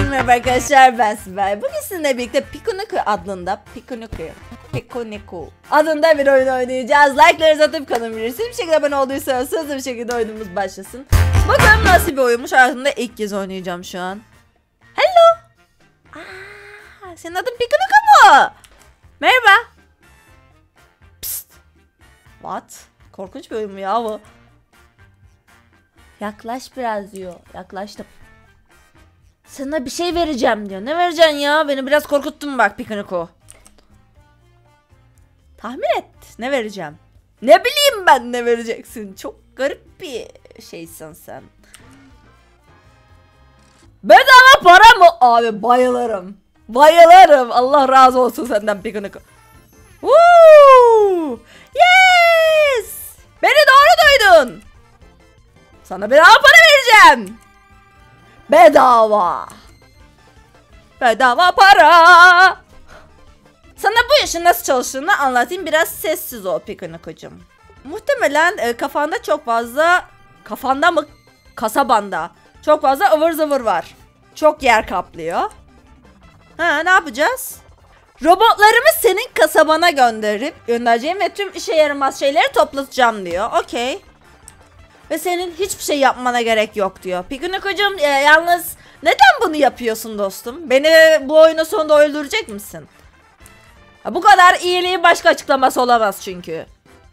Merhaba arkadaşlar, ben Sibel. Bugün sizinle birlikte Pikuniku adında Pikuniku adında bir oyun oynayacağız. Like'larınızı atıp kanalıma bir şekilde abone olduysanız hızlı bir şekilde oyunumuz başlasın. Bakalım nasıl bir oyunmuş. Hayatımda ilk kez oynayacağım şu an. Hello. Senin adın Pikuniku mu? Merhaba. Psst. What? Korkunç bir oyun mu ya bu? Yaklaş biraz diyor. Yaklaştım. Sana bir şey vereceğim diyor. Ne vereceksin ya? Beni biraz korkuttun bak Pikuniku. Tahmin et. Ne vereceğim? Ne bileyim ben ne vereceksin. Çok garip bir şeysin sen. Bedava para mı? Abi bayılırım. Bayılırım. Allah razı olsun senden Pikuniku. Woo! Yes! Beni doğru duydun. Sana bedava para vereceğim. Bedava. Bedava para. Sana bu işin nasıl çalıştığını anlatayım. Biraz sessiz ol Pikuniku'cum. Muhtemelen kafanda çok fazla... Kafanda mı? Kasabanda. Çok fazla ıvır zıvır var. Çok yer kaplıyor. Ne yapacağız? Robotlarımı senin kasabana göndereceğim ve tüm işe yaramaz şeyleri toplatacağım diyor. Okey. Ve senin hiçbir şey yapmana gerek yok diyor. Pikuniku'cum yalnız neden bunu yapıyorsun dostum? Beni bu oyunun sonunda öldürecek misin? Bu kadar iyiliğin başka açıklaması olamaz çünkü.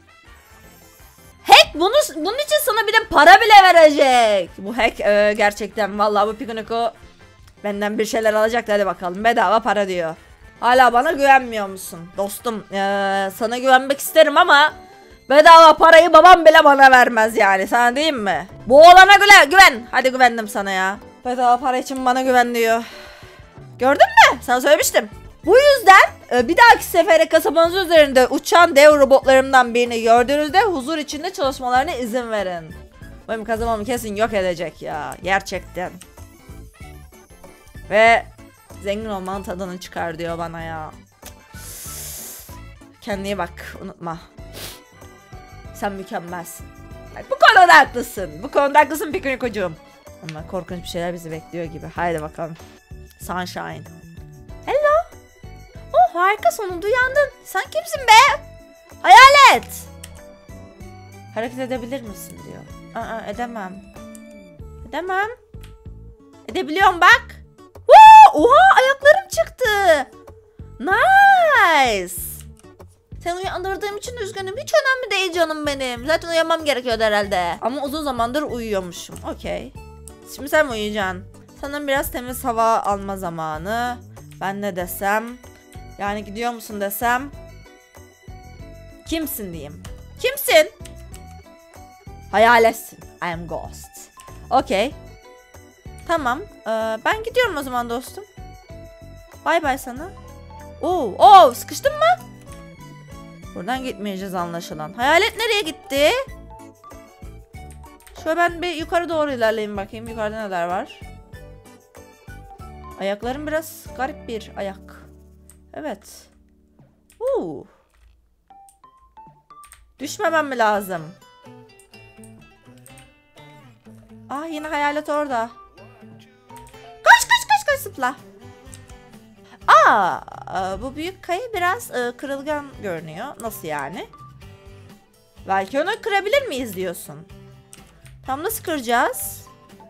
Hack bunun için sana bir de para bile verecek. Bu hack gerçekten vallahi bu Pikuniku benden bir şeyler alacak. Hadi bakalım, bedava para diyor. Hala bana güvenmiyor musun? Dostum sana güvenmek isterim ama bedava parayı babam bile bana vermez yani, sana diyeyim mi? Bu oğlana güven. Hadi güvendim sana ya. Bedava para için bana güven diyor. Gördün mü? Sana söylemiştim. Bu yüzden bir dahaki sefere kasabanız üzerinde uçan dev robotlarımdan birini gördüğünüzde huzur içinde çalışmalarına izin verin. Benim kasabamı kesin yok edecek ya. Gerçekten. Ve zengin olmanın tadını çıkar diyor bana ya. Kendine iyi bak, unutma. Sen mükemmelsin. Bak, bu konuda haklısın. Bu konuda haklısın Pikuniku'cum. Ama korkunç bir şeyler bizi bekliyor gibi. Haydi bakalım. Sunshine. Hello. Oh harika, sonunda uyandın. Sen kimsin be? Hayalet. Hareket edebilir misin diyor. Edemem. Edemem. Edebiliyorum bak. Oha, ayaklarım çıktı. Nice. Seni uyandırdığım için üzgünüm. Hiç önemli değil canım benim. Zaten uyumam gerekiyordu herhalde. Ama uzun zamandır uyuyormuşum. Okey. Şimdi sen mi uyuyacaksın? Sanırım biraz temiz hava alma zamanı. Ben ne desem? Yani gidiyor musun desem? Kimsin diyeyim. Kimsin? Hayaletsin. I am ghost. Okey. Tamam. Ben gidiyorum o zaman dostum. Bay bay sana. Sıkıştın mı? Buradan gitmeyeceğiz anlaşılan. Hayalet nereye gitti? Şöyle ben bir yukarı doğru ilerleyeyim bakayım. Yukarıda neler var? Ayaklarım biraz garip bir ayak. Evet. Düşmemem mi lazım? Yine hayalet orada. Kaç zıpla. Bu büyük kayı biraz kırılgan görünüyor. Nasıl yani? Belki onu kırabilir miyiz diyorsun. Tam nasıl kıracağız?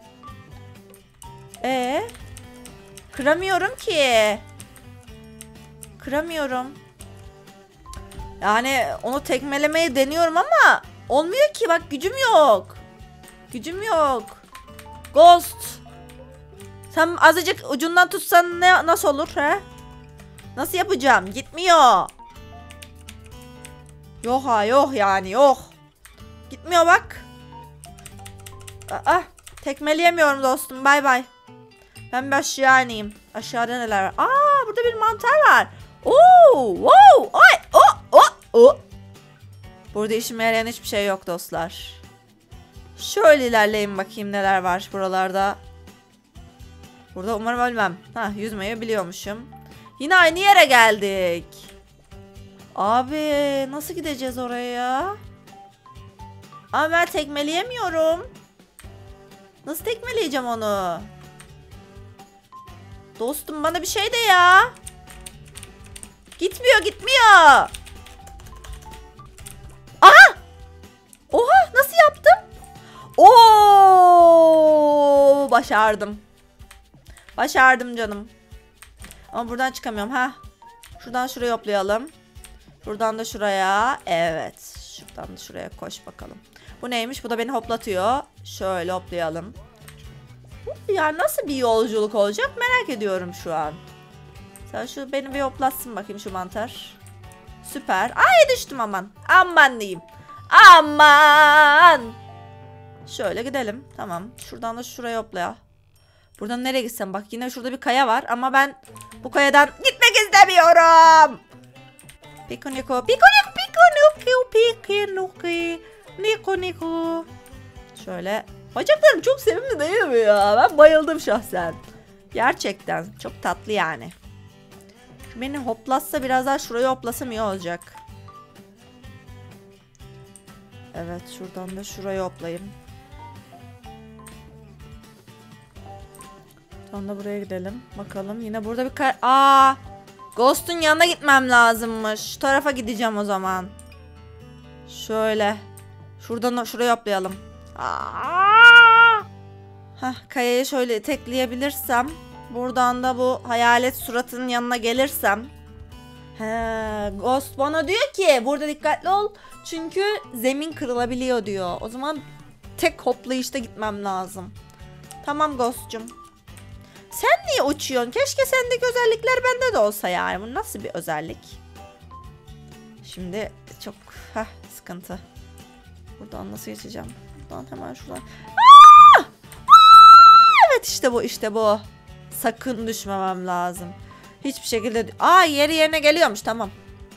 Kıramıyorum ki. Kıramıyorum. Yani onu tekmelemeye deniyorum ama olmuyor ki, bak gücüm yok. Gücüm yok. Ghost. Sen azıcık ucundan tutsan nasıl olur he? Nasıl yapacağım? Gitmiyor. Yok yani yok. Gitmiyor bak. Tekmeleyemiyorum dostum. Bay bay. Ben bir aşağı ineyim. Aşağıda neler var? Burada bir mantar var. Burada işime yarayan hiçbir şey yok dostlar. Şöyle ilerleyeyim bakayım neler var buralarda. Burada umarım ölmem. Yüzmeyi biliyormuşum. Yine aynı yere geldik. Abi nasıl gideceğiz oraya? Ama ben tekmeleyemiyorum. Nasıl tekmeleyeceğim onu? Dostum bana bir şey de ya. Gitmiyor gitmiyor. Aha! Oha nasıl yaptım? Oo! Başardım. Başardım canım. Ama buradan çıkamıyorum ha. Şuradan şuraya hoplayalım. Buradan da şuraya. Evet. Şuradan da şuraya koş bakalım. Bu neymiş? Bu da beni hoplatıyor. Şöyle hoplayalım. Ya nasıl bir yolculuk olacak merak ediyorum şu an. Sen şu beni bir hoplatsın bakayım şu mantar. Süper. Ay düştüm aman. Aman diyeyim. Aman. Şöyle gidelim. Tamam. Şuradan da şuraya hopla. Buradan nereye gitsem? Bak yine şurada bir kaya var ama ben bu kayadan gitmek istemiyorum. Pikoniko, pikoniko, pikoniko, pikoniko, niko. Şöyle. Bacaklarım çok sevimli değil mi ya? Ben bayıldım şahsen. Gerçekten çok tatlı yani. Beni hoplatsa biraz daha şuraya hoplasam iyi olacak. Evet şuradan da şuraya hoplayayım. Sonra da buraya gidelim. Bakalım yine burada bir Ghost'un yanına gitmem lazımmış. Şu tarafa gideceğim o zaman. Şöyle. Şuradan şuraya hoplayalım. Kayayı şöyle tekleyebilirsem. Buradan da bu hayalet suratının yanına gelirsem. Ghost bana diyor ki burada dikkatli ol. Çünkü zemin kırılabiliyor diyor. O zaman tek hoplayışta gitmem lazım. Tamam Ghost'cum. Sen niye uçuyorsun? Keşke sendeki özellikler bende de olsa yani. Bu nasıl bir özellik? Şimdi çok sıkıntı. Buradan nasıl geçeceğim? Buradan hemen şuradan. Evet işte bu. Sakın düşmemem lazım. Hiçbir şekilde... yeri yerine geliyormuş tamam.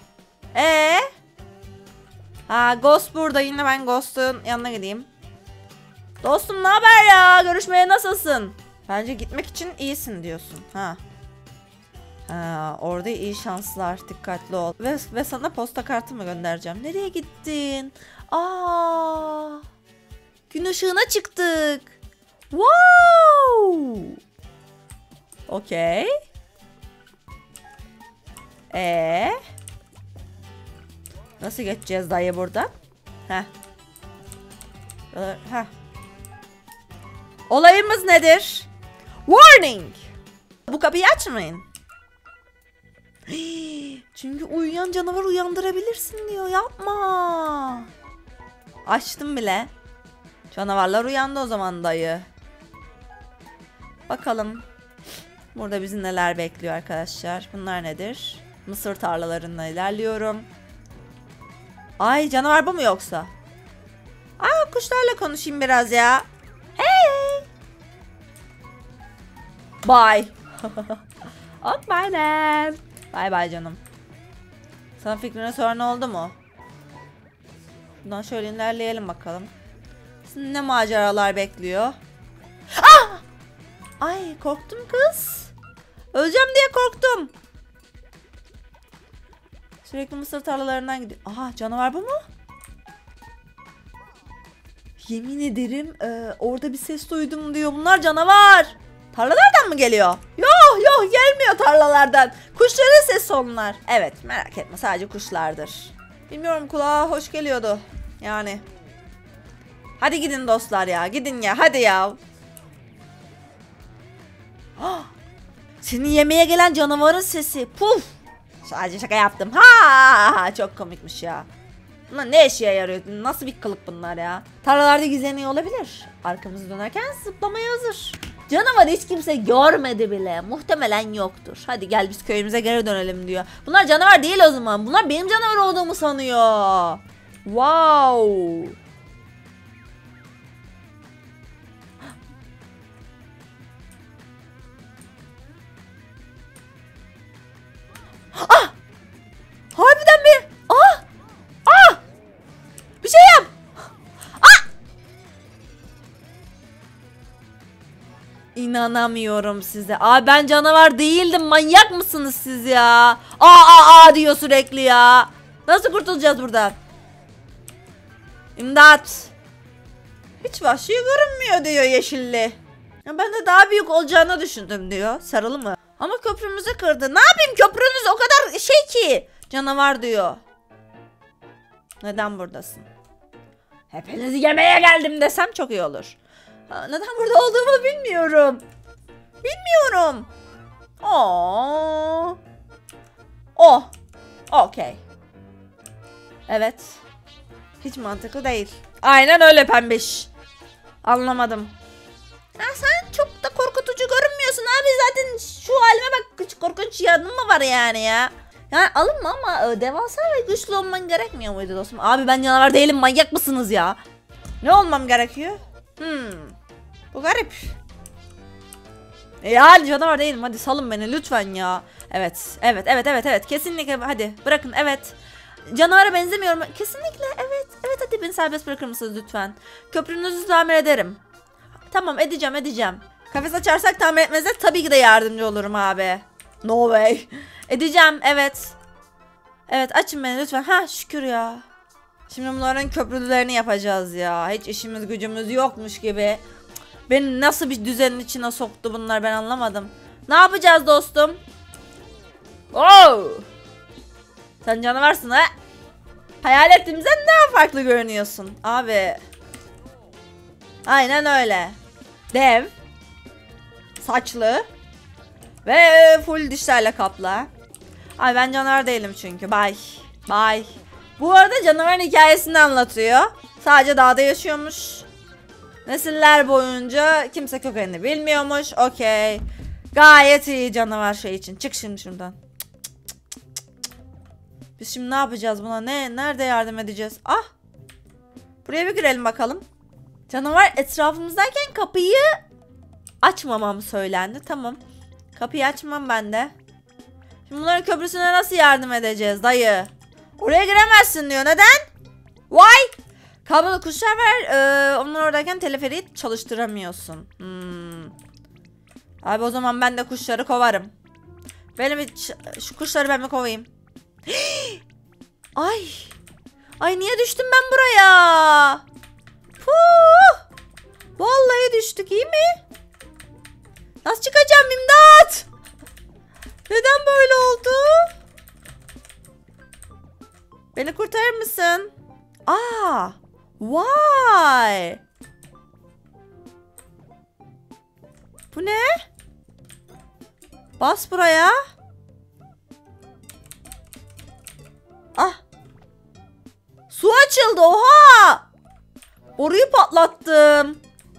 Ghost burada. Yine ben Ghost'un yanına gideyim. Dostum ne haber ya? Görüşmeye nasılsın? Bence gitmek için iyisin diyorsun. Orada iyi şanslar. Dikkatli ol. Ve sana posta kartı mı göndereceğim? Nereye gittin? Gün ışığına çıktık. Wow. Okey. Nasıl geçeceğiz dayı buradan? Olayımız nedir? Warning. Bu kapıyı açmayın. Çünkü uyuyan canavar uyandırabilirsin diyor. Yapma. Açtım bile. Canavarlar uyandı o zaman dayı. Bakalım. Burada bizi neler bekliyor arkadaşlar. Bunlar nedir? Mısır tarlalarında ilerliyorum. Ay canavar bu mu yoksa? Kuşlarla konuşayım biraz ya. Hey. Bye. Okay then. Bye bye canım. Sana fikrine sorun oldu mu? Buradan şöyle ilerleyelim bakalım. Şimdi ne maceralar bekliyor? Ay korktum kız. Öleceğim diye korktum. Sürekli mısır tarlalarından gidiyor. Canavar bu mu? Yemin ederim orada bir ses duydum diyor. Bunlar canavar. Tarlalardan mı geliyor? Yok gelmiyor tarlalardan. Kuşların sesi onlar. Evet merak etme sadece kuşlardır. Bilmiyorum kulağa hoş geliyordu. Yani. Hadi gidin dostlar ya. Gidin ya hadi ya. Senin yemeğe gelen canavarın sesi. Puf. Sadece şaka yaptım. Çok komikmiş ya. Bunlar ne işe yarıyor? Nasıl bir kılık bunlar ya? Tarlalarda gizleniyor olabilir. Arkamızı dönerken zıplamaya hazır. Canavar hiç kimse görmedi bile. Muhtemelen yoktur. Hadi gel biz köyümüze geri dönelim diyor. Bunlar canavar değil o zaman. Bunlar benim canavar olduğumu sanıyor. Wow. Harbiden mi? Bir şey yap. İnanamıyorum size. Ben canavar değildim. Manyak mısınız siz ya? Diyor sürekli ya. Nasıl kurtulacağız buradan? İmdat. Hiç vahşi görünmüyor diyor yeşilli. Ben de daha büyük olacağını düşündüm diyor. Sarılı mı? Ama köprümüzü kırdı. Ne yapayım, köprünüz o kadar şey ki. Canavar diyor. Neden buradasın? Hepinizi yemeye geldim desem çok iyi olur. Neden burada olduğumu bilmiyorum. Bilmiyorum. Oh. Oh. Okey. Evet. Hiç mantıklı değil. Aynen öyle pembiş. Anlamadım. Ya sen çok da korkutucu görünmüyorsun abi, zaten şu halime bak, hiç korkunç yanım mı var yani ya? Yani alınma ama devasa ve güçlü olman gerekmiyor muydu dostum? Abi ben canavar değilim, manyak mısınız ya? Ne olmam gerekiyor? Bu garip. Ya canavar değilim, hadi salın beni lütfen ya. Evet kesinlikle, hadi bırakın, evet. Canavara benzemiyorum kesinlikle, evet hadi beni serbest bırakır mısınız lütfen? Köprünüzü tamir ederim. Tamam, edeceğim. Kafes açarsak tamir etmenize tabii ki de yardımcı olurum abi. No way. Edeceğim, evet. Evet, açın beni lütfen. Ha, şükür ya. Şimdi bunların köprülerini yapacağız ya. Hiç işimiz gücümüz yokmuş gibi. Beni nasıl bir düzenin içine soktu bunlar, ben anlamadım. Ne yapacağız dostum? Oh! Sen canavarsın ha? Hayal ettiğimizden daha farklı görünüyorsun abi. Aynen öyle. Dev. Saçlı. Ve full dişlerle kaplı. Ay ben canavar değilim çünkü. Bye. Bu arada canavarın hikayesini anlatıyor. Sadece dağda yaşıyormuş. Nesiller boyunca kimse kökenini bilmiyormuş. Okey. Gayet iyi canavar şey için. Çık şimdi şuradan. Biz şimdi ne yapacağız buna? Nerede yardım edeceğiz? Ah. Buraya bir girelim bakalım. Canavar etrafımızdayken kapıyı açmamam söylendi. Tamam. Kapıyı açmam ben de. Şimdi bunların köprüsüne nasıl yardım edeceğiz dayı? Oraya giremezsin diyor. Neden? Why? Kablolu kuşlar var. Onlar oradayken teleferiği çalıştıramıyorsun. Abi o zaman ben de kuşları kovarım. Şu kuşları ben mi kovayım? Ay niye düştüm ben buraya? Vallahi düştük, iyi mi? Nasıl çıkacağım, imdat? Neden böyle oldu? Beni kurtarır mısın? Vay. Bu ne? Bas buraya. Su açıldı, oha. Boruyu patlattım.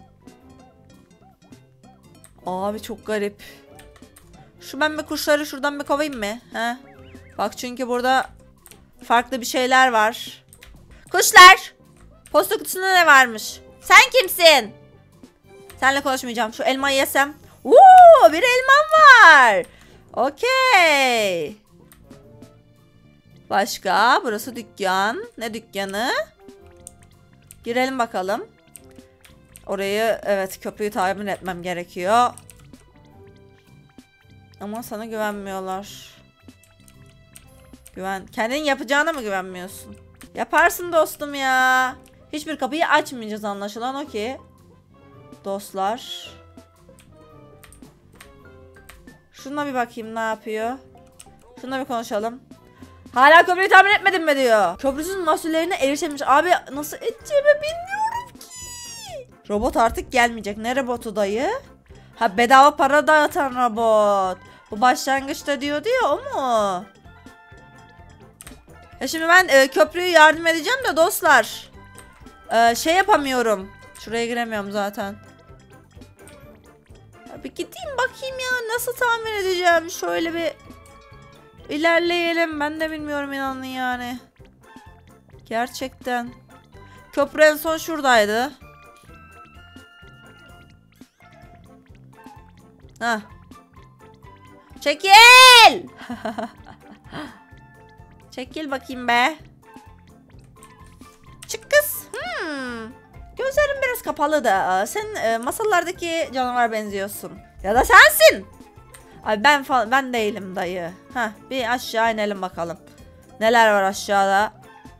Abi çok garip. Ben bir kuşları şuradan bir kovayım mı? He? Bak çünkü burada farklı bir şeyler var. Kuşlar! Posta kutusunda ne varmış? Sen kimsin? Seninle konuşmayacağım. Şu elmayı yesem. Bir elmam var. Okey. Başka? Burası dükkan. Ne dükkanı? Girelim bakalım. Orayı, evet, köprüyü tamir etmem gerekiyor. Ama sana güvenmiyorlar. Kendin yapacağına mı güvenmiyorsun? Yaparsın dostum ya. Hiçbir kapıyı açmayacağız anlaşılan, o ki. Dostlar. Şuna bir bakayım ne yapıyor. Şuna bir konuşalım. Hala köprüyü tamir etmedin mi diyor. Köprüsüz mahsullerine erişemiş. Abi nasıl edeceğimi bilmiyorum ki. Robot artık gelmeyecek. Ne robotu dayı? Ha, bedava para dağıtan robot. Bu başlangıçta diyordu ya, o mu? Ya şimdi ben köprüyü yardım edeceğim de dostlar. Şey yapamıyorum. Şuraya giremiyorum zaten. Ya bir gideyim bakayım ya, nasıl tamir edeceğim. Şöyle bir ilerleyelim. Ben de bilmiyorum, inanın yani. Gerçekten. Köprü en son şuradaydı. Hah. Çekil! Çekil bakayım be. Çık kız. Gözlerim biraz kapalı da. Sen masallardaki canavar benziyorsun. Ya da sensin. Ay ben değilim dayı. Bir aşağı inelim bakalım. Neler var aşağıda?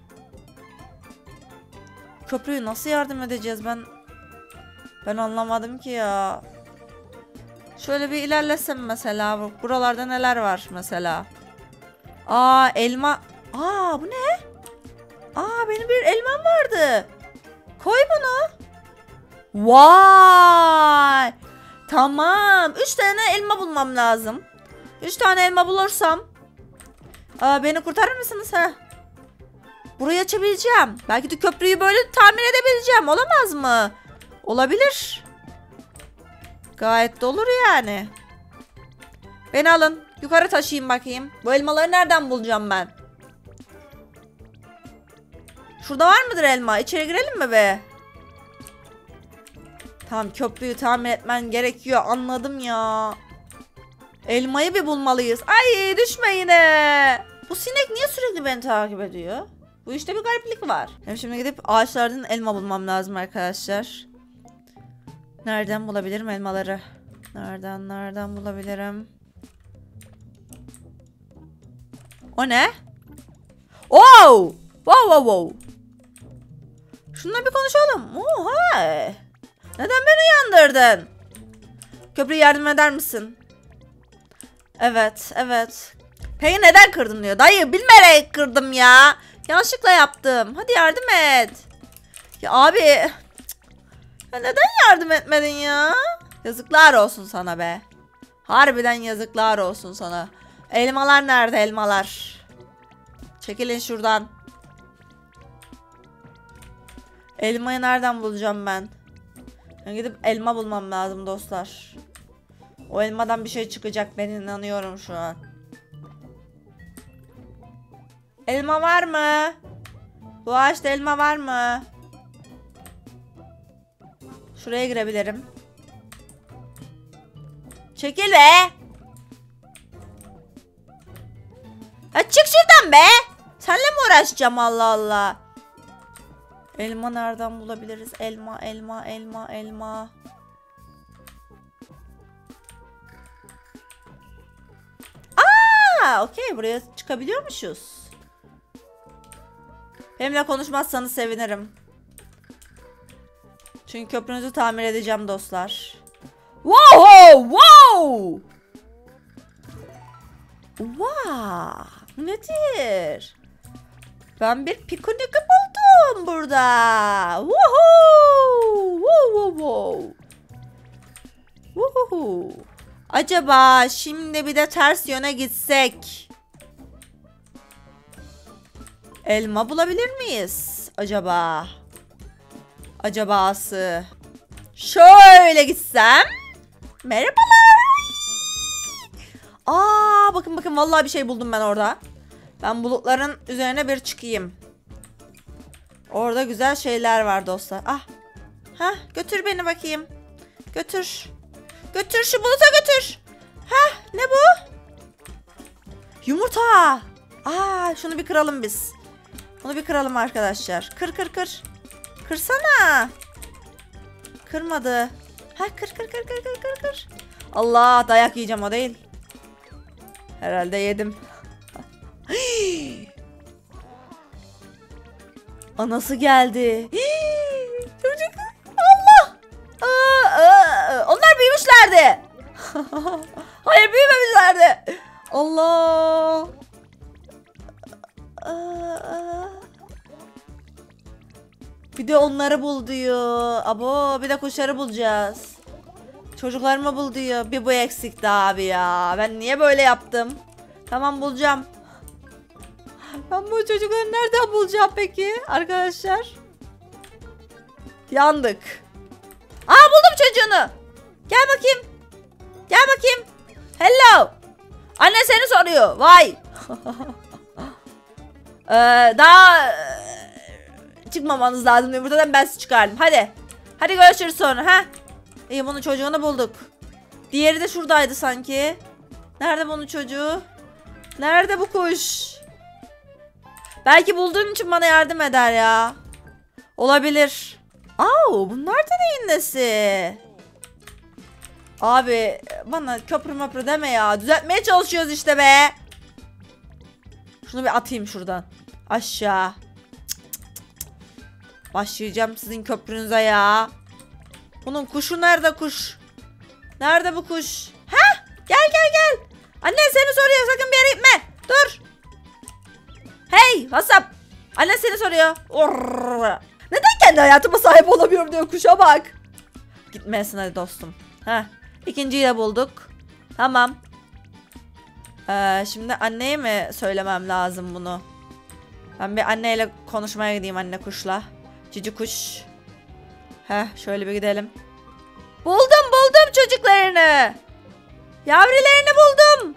Köprüyü nasıl yardım edeceğiz ben? Ben anlamadım ki ya. Şöyle bir ilerlesem mesela. Buralarda neler var mesela? Aa elma. Aa bu ne? Aa benim bir elmam vardı. Koy bunu. Vay. Tamam. 3 tane elma bulmam lazım. 3 tane elma bulursam. Beni kurtarır mısınız ha? Burayı açabileceğim. Belki de köprüyü böyle tamir edebileceğim. Olamaz mı? Olabilir. Gayet de olur yani. Beni alın. Yukarı taşıyayım bakayım. Bu elmaları nereden bulacağım ben? Şurada var mıdır elma? İçeri girelim mi be? Tamam köprüyü tamir etmen gerekiyor. Anladım ya. Elmayı bir bulmalıyız. Ay düşme yine. Bu sinek niye sürekli beni takip ediyor? Bu işte bir gariplik var. Hem şimdi gidip ağaçlardan elma bulmam lazım arkadaşlar. Nereden bulabilirim elmaları? Nereden bulabilirim? O ne? Oh! Wow. Şununla bir konuşalım. Oha! Neden beni uyandırdın? Köprüye yardım eder misin? Evet. Peki neden kırdın diyor. Dayı bilmeyerek kırdım ya. Yanlışlıkla yaptım. Hadi yardım et. Ya abi. Ya neden yardım etmedin ya? Yazıklar olsun sana be. Harbiden yazıklar olsun sana. Elmalar nerede elmalar? Çekilin şuradan. Elmayı nereden bulacağım ben? Ben gidip elma bulmam lazım dostlar. O elmadan bir şey çıkacak, ben inanıyorum şu an. Elma var mı? Bu ağaçta elma var mı? Şuraya girebilirim. Çekil be. Ya çık şuradan be. Seninle mi uğraşacağım Allah Allah. Elma nereden bulabiliriz? Elma. Okey, buraya çıkabiliyormuşuz. Benimle konuşmazsanız sevinirim. Çünkü köprünüzü tamir edeceğim dostlar. Wow! Bu nedir? Ben bir pikonik buldum burada. Woohoo! Acaba şimdi bir de ters yöne gitsek elma bulabilir miyiz? Acabası. Şöyle gitsem. Merhabalar. Bakın vallahi bir şey buldum ben orada. Ben bulutların üzerine bir çıkayım. Orada güzel şeyler var dostlar. Götür beni bakayım. Götür şu buluta götür. Ne bu? Yumurta. Şunu bir kıralım biz. Bunu bir kıralım arkadaşlar. Kır. Kırsana. Kırmadı. Kır. Allah, dayak yiyeceğim o değil. Herhalde yedim. Anası geldi. Çocuk. Allah. Onlar büyümüşlerdi. Hayır, büyümemişlerdi. Allah. Bir de onları bul diyor. Bir de kuşları bulacağız. Çocuklarımı bul diyor. Bir bu eksikti abi ya. Ben niye böyle yaptım? Tamam, bulacağım. Ben bu çocukları nereden bulacağım peki arkadaşlar? Yandık. Buldum çocuğunu. Gel bakayım. Hello. Anne seni soruyor. Vay. Daha çıkmamanız lazım diyor. Buradan ben sizi çıkardım. Hadi görüşürüz sonra. İyi, bunun çocuğunu bulduk. Diğeri de şuradaydı sanki. Nerede bunun çocuğu? Nerede bu kuş? Belki bulduğun için bana yardım eder ya. Olabilir. Bunlar da neyin nesi? Abi bana köprü deme ya. Düzeltmeye çalışıyoruz işte be. Şunu bir atayım şuradan. Aşağı. Başlayacağım sizin köprünüze ya. Bunun kuşu nerede kuş? Nerede bu kuş? Gel gel gel. Annen seni soruyor, sakın bir yere gitme. Dur. Hey WhatsApp. Annen seni soruyor. Orr. Neden kendi hayatıma sahip olamıyorum diyor, kuşa bak. Gitmeyesin hadi dostum. Heh. İkinciyi de bulduk. Tamam. Şimdi anneye mi söylemem lazım bunu? Ben bir anneyle konuşmaya gideyim, anne kuşla. Cici kuş. Şöyle bir gidelim. Buldum çocuklarını. Yavrularını buldum.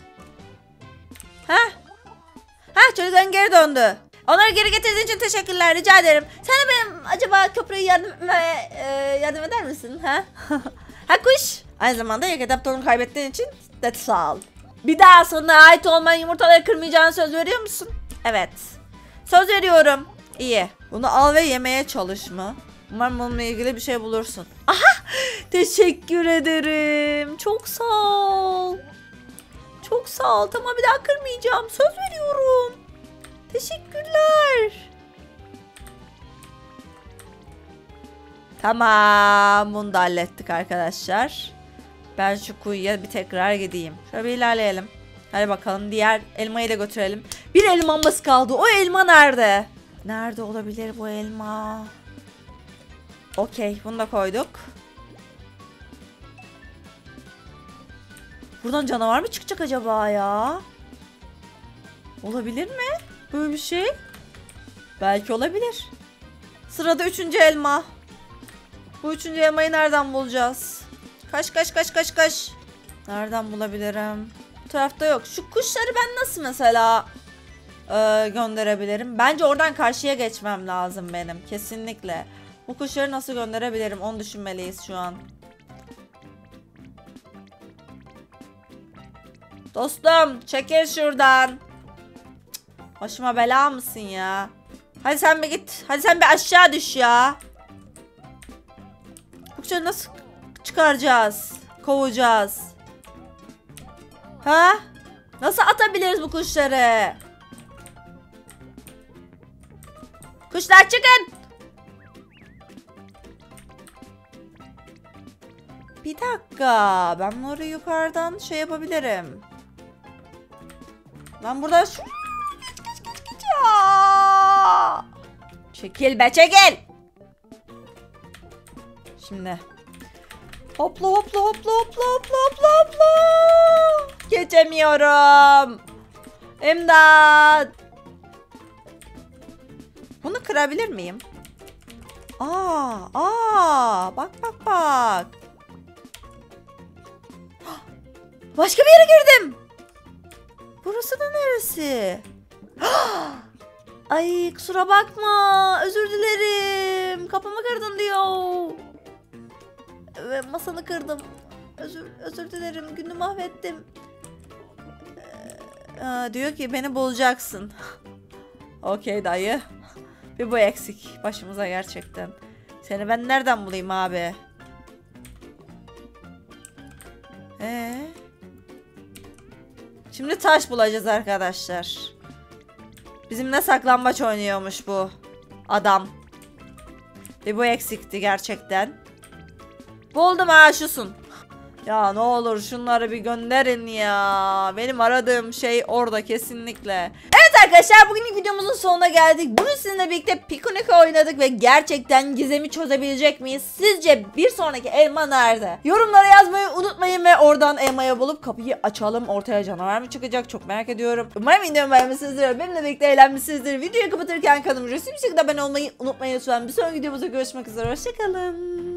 Çocukların geri döndü. Onları geri getirdiğin için teşekkürler, rica ederim. Sen de benim acaba köprüyü yardım eder misin? Kuş. Aynı zamanda ilk etapta onu kaybettiğin için de sağ ol. Bir daha sana ait olmayan yumurtaları kırmayacağını söz veriyor musun? Evet. Söz veriyorum. İyi. Bunu al ve yemeye çalış mı? Umarım bununla ilgili bir şey bulursun. Aha! Teşekkür ederim. Çok sağ ol. Çok sağ ol. Tamam, bir daha kırmayacağım. Söz veriyorum. Teşekkürler. Tamam. Bunu da hallettik arkadaşlar. Ben şu kuyuya bir tekrar gideyim. Şöyle bir ilerleyelim. Hadi bakalım, diğer elmayı da götürelim. Bir elmamız kaldı. O elma nerede? Nerede olabilir bu elma? Okey, bunu da koyduk. Buradan canavar mı çıkacak acaba ya? Olabilir mi böyle bir şey? Belki olabilir. Sırada 3. elma. Bu 3. elmayı nereden bulacağız? Kaç. Nereden bulabilirim? Bu tarafta yok. Şu kuşları ben nasıl mesela gönderebilirim? Bence oradan karşıya geçmem lazım benim. Kesinlikle. Bu kuşları nasıl gönderebilirim? Onu düşünmeliyiz şu an. Dostum, çekil şuradan. Başıma bela mısın ya? Hadi sen bir git. Hadi sen bir aşağı düş ya. Bu kuşları nasıl çıkaracağız? Kovacağız. Nasıl atabiliriz bu kuşları? Kuşlar çıkın. Bir dakika. Ben orayı yukarıdan şey yapabilirim. Ben burada şu... Çekil be, çekil. Şimdi. Hopla. Geçemiyorum. İmdat. Bunu kırabilir miyim? Bak. Başka bir yere girdim. Burası da neresi? Ay kusura bakma. Özür dilerim. Kapımı kırdın diyor. Ve masanı kırdım. Özür dilerim. Günü mahvettim. Diyor ki beni bulacaksın. Okey dayı. Bir bu eksik başımıza gerçekten. Seni ben nereden bulayım abi? Şimdi taş bulacağız arkadaşlar. Bizimle saklambaç oynuyormuş bu adam. Bir bu eksikti gerçekten. Buldum şusun. Ya ne olur şunları bir gönderin ya. Benim aradığım şey orada kesinlikle. Evet arkadaşlar, bugünkü videomuzun sonuna geldik. Bugün sizinle birlikte Picnic oynadık ve gerçekten gizemi çözebilecek miyiz? Sizce bir sonraki elma nerede? Yorumlara yazmayı unutmayın ve oradan elmayı bulup kapıyı açalım. Ortaya canavar mı çıkacak? Çok merak ediyorum. Umarım videomu beğenmişsinizdir. Benimle birlikte eğlenmişsinizdir. Videoyu kapatırken kanalıma bir şekilde abone olmayı unutmayın lütfen. Bir sonraki videomuzda görüşmek üzere. Hoşçakalın.